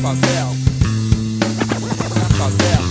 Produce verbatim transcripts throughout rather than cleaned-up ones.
Rafael, Rafael.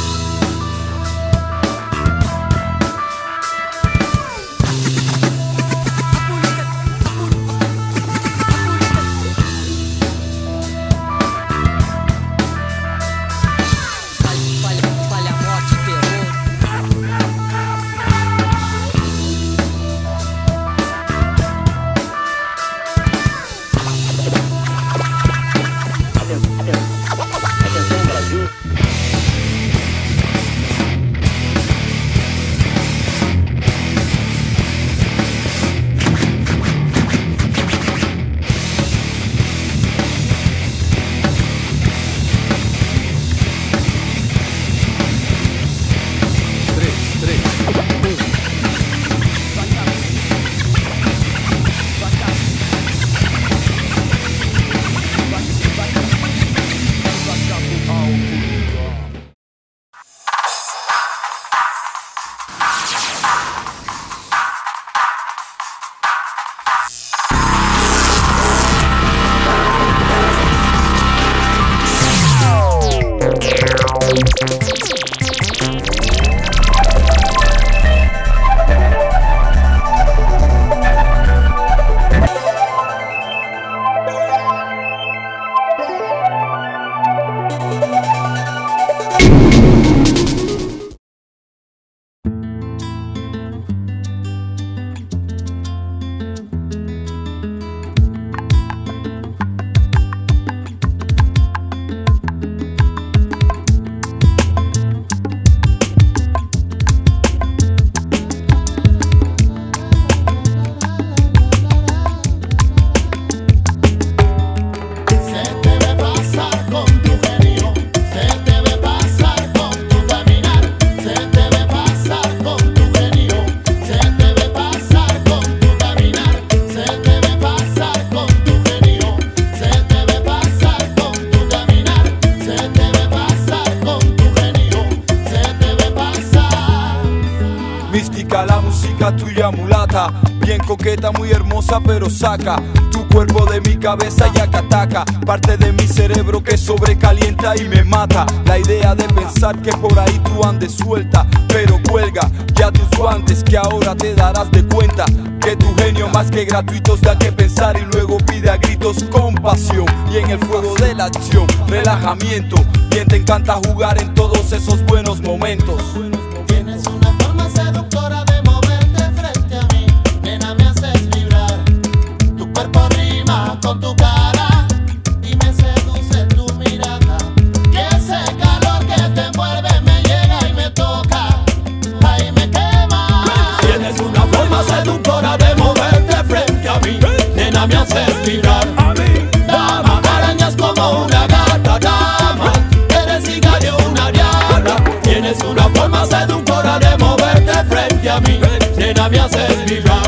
La música tuya mulata, bien coqueta, muy hermosa, pero saca tu cuerpo de mi cabeza y acataca parte de mi cerebro que sobrecalienta y me mata. La idea de pensar que por ahí tú andes suelta, pero cuelga ya tus guantes, que ahora te darás de cuenta que tu genio más que gratuitos da que pensar y luego pide a gritos compasión. Y en el fuego de la acción, relajamiento, bien te encanta jugar en todos esos buenos momentos. Tienes una forma seductora de moverte frente a mí, nena, me haces vibrar. Tu cuerpo rima con tu cara y me seduce tu mirada. Y ese calor que te envuelve me llega y me toca, ahí me quema. Tienes una forma seductora de moverte frente a mí, nena, me haces vibrar. Dama, arañas como una gata, dama, eres hija de una diabla. Tienes una forma seductora de moverte frente a mí, nena, me haces vibrar.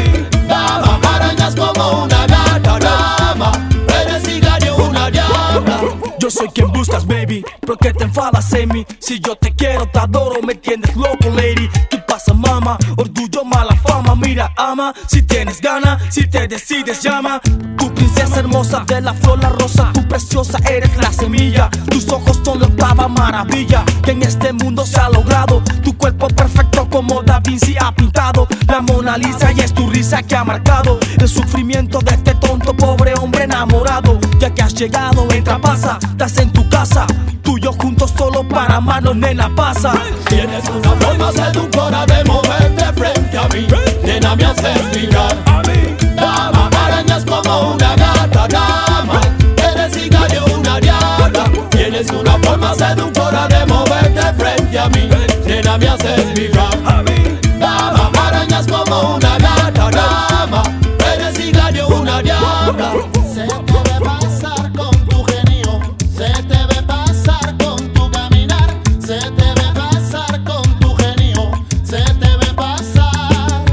Dama, arañas como una gata, dama, eres hija de una diabla. Yo soy quien buscas, baby, ¿por qué te enfadas en mí? Si yo te quiero, te adoro, me tienes loco, lady. Tú pasas, mama, orgullo, mala fama. Mira, ama, si tienes ganas, si te decides, llama. Tu princesa hermosa de la flor, la rosa, tú preciosa, eres la semilla. Tus ojos son la octava maravilla que en este mundo se ha logrado. Tu cuerpo perfecto como Da Vinci ha pintado la Mona Lisa, y es tu risa que ha marcado el sufrimiento de este tonto pobre hombre enamorado. Ya que has llegado, entra, pasa, estás en tu casa, tú y yo juntos solo para amarnos, nena, pasa. Tienes una forma seductora de moverte frente a mí, nena, me haces vibrar. Dama, arañas como una gata, dama, eres hija de una diabla. Tienes una forma seductora de moverte frente a mí, nena, me haces vibrar. Dama, arañas como una gata, dama, eres hija de una diabla. Se te ve pasar con tu genio, se te ve pasar con tu caminar, se te ve pasar con tu genio, se te ve pasar.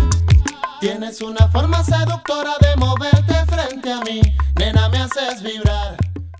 Tienes una forma seductora de moverte frente a mí, nena, me haces vibrar.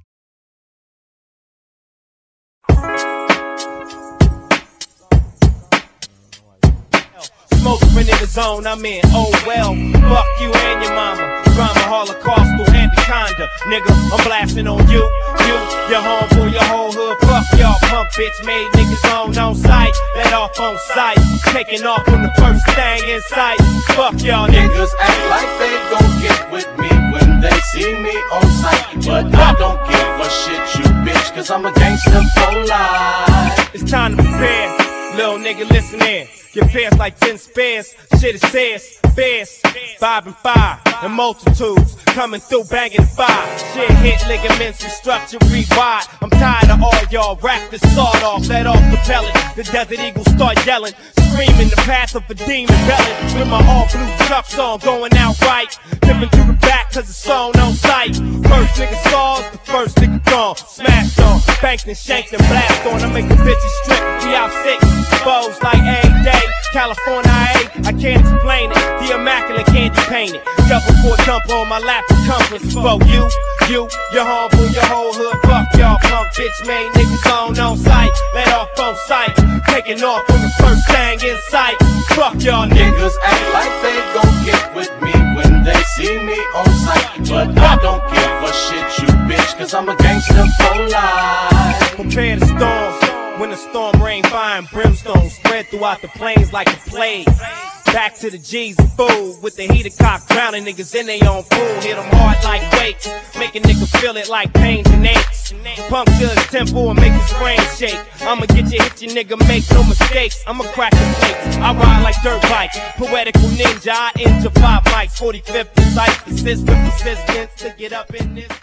Smoke in the zone, I'm in, oh well. Fuck you and your mama. Drama, holocaust, handicap. anaconda. Nigga, I'm blasting on you, you, your homeboy, your whole hood. Fuck y'all punk bitch made niggas on on sight. Let off on sight, taking off on the first thing in sight. Fuck y'all niggas. Niggas act like they gon' get with me when they see me on sight. But I don't give a shit, you bitch, cause I'm a gangster for life. It's time to prepare. Little nigga, listen in. Your pairs like ten spares. Shit it says, bears, five and five, and multitudes coming through banging fire. Shit hit ligaments and structure rewired. I'm tired of all y'all rap this sawed off, let off the pellet. The Desert Eagles start yelling, screaming the path of a demon belly. With my all blue trucks on, going out right. Dipping to the back cause it's on on sight. First nigga saw us, the first nigga gone. Smashed on, banked and shanked and blast on. I make the bitches strip, we out sick. Foes like a day. California, I, I can't explain it. The immaculate candy painted. Double four jump on my lap circumference. For you, you, your homeboy, your whole hood. Fuck y'all punk bitch made niggas on on sight. Let off on sight. Taking off on the first thing in sight. Fuck y'all niggas. Niggas act like they gon' get with me when they see me on sight. But I don't give a shit, you bitch, cause I'm a gangster for life. Prepare the storm. When the storm rain, fire and brimstone spread throughout the plains like a plague. Back to the G's and food with the heated cock drowning niggas in their own pool. Hit them hard like weights, make a nigga feel it like pains and aches. Punk to his temple and make his brain shake. I'ma get you, hit you nigga, make no mistakes. I'ma crack the flakes, I ride like dirt bikes. Poetical ninja, I injure five mics. forty-fifth precise, persistent persistence to get up in this.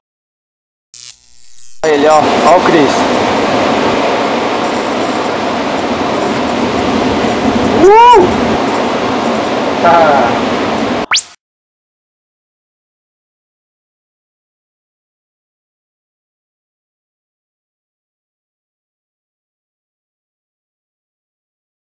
Ele, ó, ó o Chris. Uh! Ah.